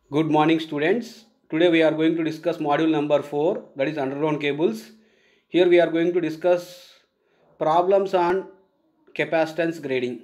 Good morning students. Today we are going to discuss module number 4, that is underground cables. Here we are going to discuss problems on capacitance grading.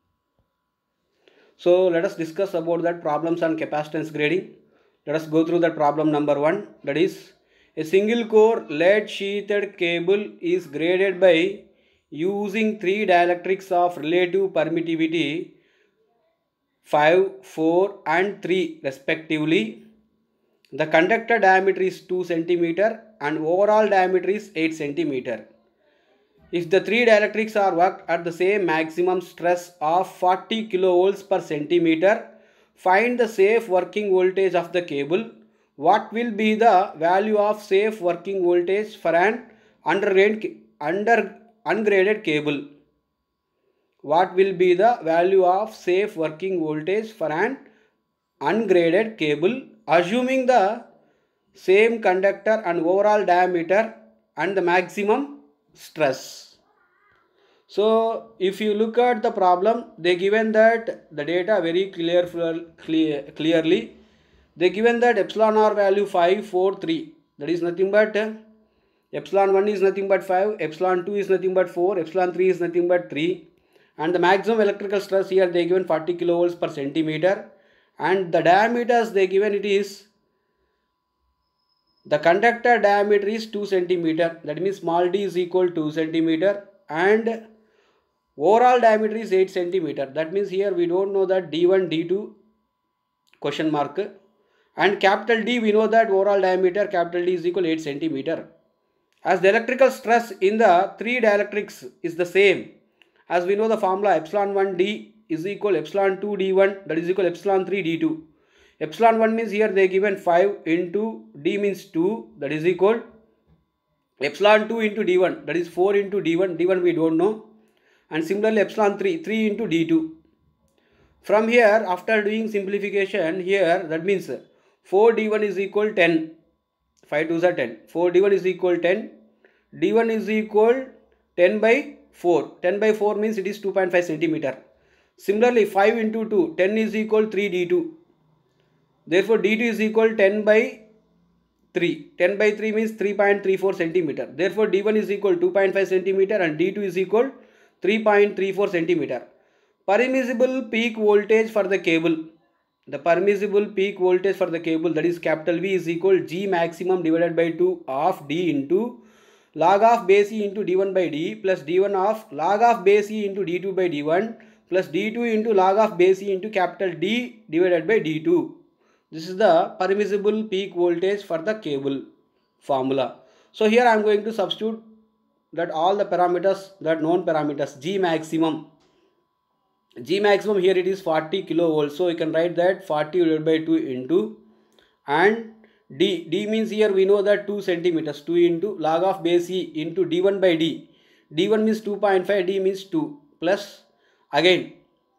So let us discuss about that problems on capacitance grading. Let us go through that problem number 1, that is a single core lead sheathed cable is graded by using three dielectrics of relative permittivity 5, 4 and 3 respectively. The conductor diameter is 2 cm and overall diameter is 8 cm. If the three dielectrics are worked at the same maximum stress of 40 kV per centimeter, find the safe working voltage of the cable. What will be the value of safe working voltage for an ungraded cable? What will be the value of safe working voltage for an ungraded cable, assuming the same conductor and overall diameter and the maximum stress? So if you look at the problem, they given that the data very clearly. They given that epsilon r value 5, 4, 3. That is nothing but epsilon 1 is nothing but 5, epsilon 2 is nothing but 4, epsilon 3 is nothing but 3. And the maximum electrical stress here they given 40 kilovolts per centimeter. And the diameters they given it is, the conductor diameter is 2 centimeter. That means small d is equal to 2 centimeter and overall diameter is 8 centimeter. That means here we don't know that d1, d2 question mark, and capital D we know that overall diameter capital D is equal 8 centimeter. As the electrical stress in the three dielectrics is the same, as we know the formula epsilon 1 d is equal epsilon 2 d1, that is equal epsilon 3 d2. Epsilon 1 means here they given 5 into d means 2, that is equal epsilon 2 into d1, that is 4 into d1, d1 we don't know, and similarly epsilon 3 into d2. From here, after doing simplification here, that means 4 d1 is equal 10, 5 2s are 10, 4 d1 is equal 10, d1 is equal 10 by 4, 10 by 4 means it is 2.5 centimeter. Similarly 5 into 2, 10 is equal 3 d2, therefore d2 is equal 10 by 3, 10 by 3 means 3.34 centimeter, therefore d1 is equal 2.5 centimeter and d2 is equal 3.34 centimeter. Permissible peak voltage for the cable. The permissible peak voltage for the cable, that is capital V, is equal G maximum divided by 2 of D into log of base E into D1 by D plus D1 of log of base E into D2 by D1 plus D2 into log of base E into capital D divided by D2. This is the permissible peak voltage for the cable formula. So here I am going to substitute that all the parameters, that known parameters. G maximum here it is 40 kilovolts, so you can write that 40 divided by 2 into, and d means here we know that 2 centimeters, 2 into log of base E into d1 by d, d1 means 2.5, d means 2, plus again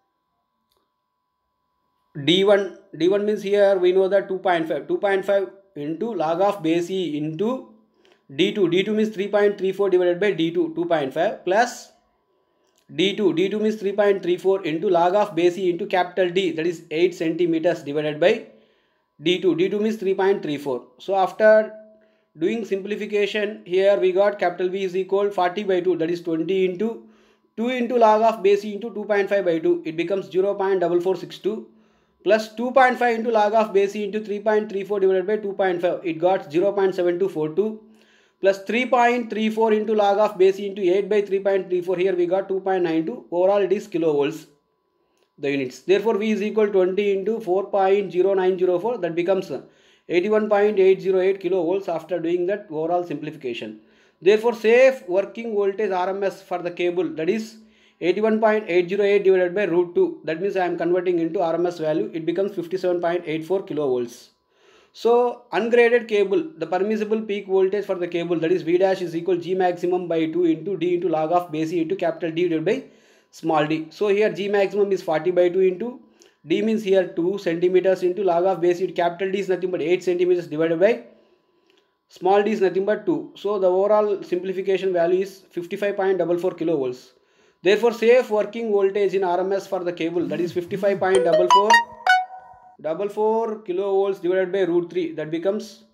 d1 means here we know that 2.5 into log of base E into d2 means 3.34 divided by d2, 2.5, plus d2 means 3.34 into log of base E into capital D, that is 8 centimeters divided by d2 means 3.34. so after doing simplification here we got capital V is equal 40 by 2, that is 20 into 2 into log of base E into 2.5 by 2, it becomes 0.4462 plus 2.5 into log of base E into 3.34 divided by 2.5, it got 0.7242 plus 3.34 into log of base E into 8 by 3.34, here we got 2.92, overall it is kilovolts, the units. Therefore V is equal 20 into 4.0904, that becomes 81.808 kilovolts after doing that overall simplification. Therefore safe working voltage RMS for the cable, that is 81.808 divided by root 2, that means I am converting into RMS value, it becomes 57.84 kilovolts. So ungraded cable, the permissible peak voltage for the cable, that is V dash is equal G maximum by 2 into D into log of base E into capital D divided by small d. So here G maximum is 40 by 2 into D means here 2 centimeters into log of base E, capital D is nothing but 8 centimeters divided by small d is nothing but 2. So the overall simplification value is 55.44 kilovolts. Therefore safe working voltage in RMS for the cable, that is 55.44 444 kilovolts divided by root 3, that becomes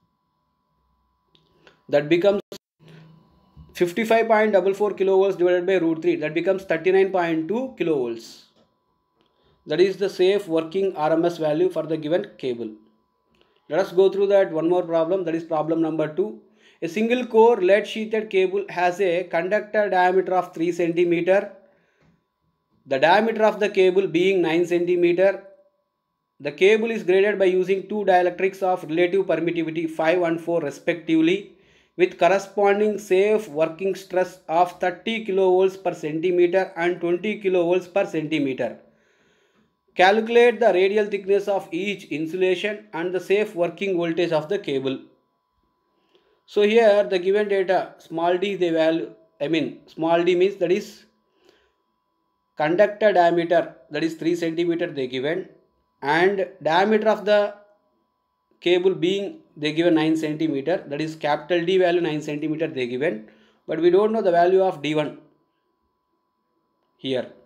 55.44 kilovolts divided by root 3, that becomes 39.2 kilovolts. That is the safe working RMS value for the given cable. Let us go through that one more problem, that is problem number 2. A single core lead sheathed cable has a conductor diameter of 3 cm. The diameter of the cable being 9 cm. The cable is graded by using two dielectrics of relative permittivity 5 and 4 respectively, with corresponding safe working stress of 30 kV per centimeter and 20 kV per centimeter. Calculate the radial thickness of each insulation and the safe working voltage of the cable. So here the given data, small d the value, small d means that is conductor diameter, that is 3 cm they given, and diameter of the cable being they given 9 cm, that is capital D value 9 cm they given, but we don't know the value of D1 here,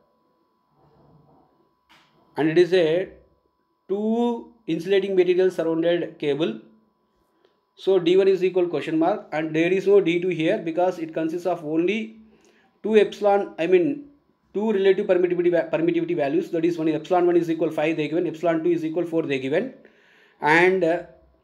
and it is a two insulating material surrounded cable. So D1 is equal question mark, and there is no D2 here because it consists of only two relative permittivity values, that is one is epsilon 1 is equal 5 they given, epsilon 2 is equal 4 they given, and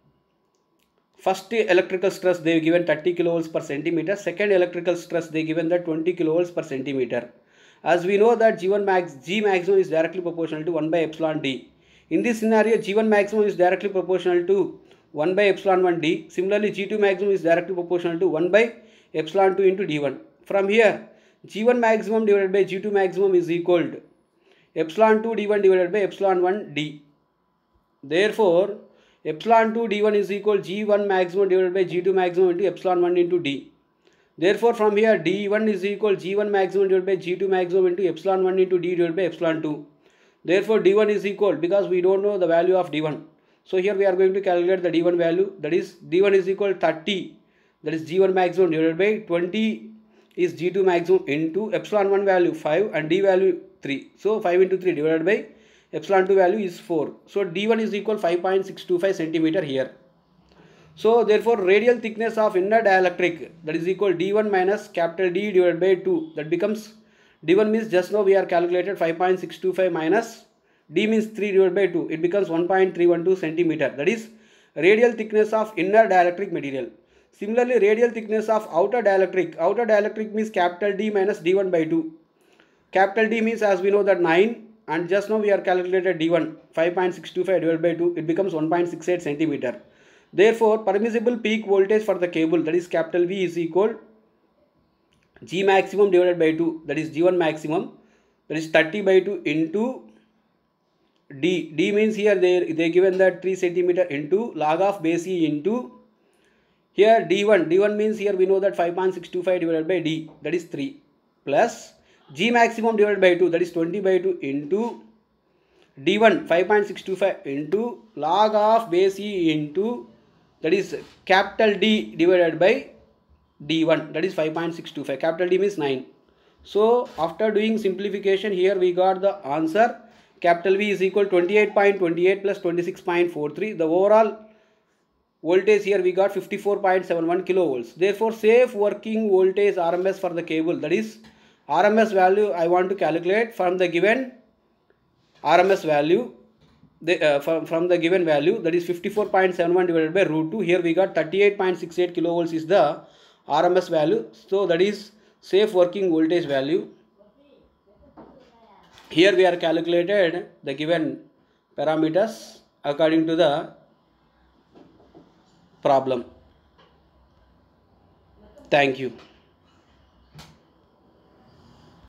first electrical stress they given 30 kilovolts per centimeter, second electrical stress they given that 20 kilovolts per centimeter. As we know that G maximum is directly proportional to 1 by epsilon D. In this scenario, G1 maximum is directly proportional to 1 by epsilon 1 D. Similarly, G2 maximum is directly proportional to 1 by epsilon 2 into D1. From here, G1 maximum divided by G2 maximum is equal to epsilon 2 D1 divided by epsilon 1 D. Therefore, epsilon 2 D1 is equal G1 maximum divided by G2 maximum into epsilon 1 into D. Therefore, from here D1 is equal G1 maximum divided by G2 maximum into epsilon 1 into D divided by epsilon 2. Therefore, D1 is equal, because we don't know the value of D1. So here we are going to calculate the D1 value, that is D1 is equal 30, that is G1 maximum divided by 20 is G2 maximum into epsilon 1 value 5 and D value 3. So 5 into 3 divided by epsilon 2 value is 4. So D1 is equal 5.625 centimeter here. So therefore radial thickness of inner dielectric, that is equal D1 minus capital D divided by 2, that becomes D1 means just now we are calculated 5.625 minus D means 3 divided by 2, it becomes 1.312 centimeter, that is radial thickness of inner dielectric material. Similarly, radial thickness of outer dielectric means capital D minus D1 by 2. Capital D means, as we know, that 9, and just now we are calculated D1 5.625 divided by 2, it becomes 1.68 centimeter. Therefore, permissible peak voltage for the cable, that is capital V, is equal G maximum divided by 2, that is G1 maximum, that is 30 by 2 into D. D means here they given that 3 centimeter into log of base E into here D1. D1 means here we know that 5.625 divided by D, that is 3, plus G maximum divided by 2, that is 20 by 2 into D1 5.625 into log of base E into, that is capital D divided by D1, that is 5.625. Capital D means 9. So after doing simplification, here we got the answer. Capital V is equal 28.28 plus 26.43. The overall voltage here we got 54.71 kilovolts. Therefore, safe working voltage RMS for the cable, that is RMS value I want to calculate from the given RMS value, from the given value, that is 54.71 divided by root 2. Here we got 38.68 kilovolts is the RMS value. So that is safe working voltage value. Here we are calculated the given parameters according to the problem. Thank you.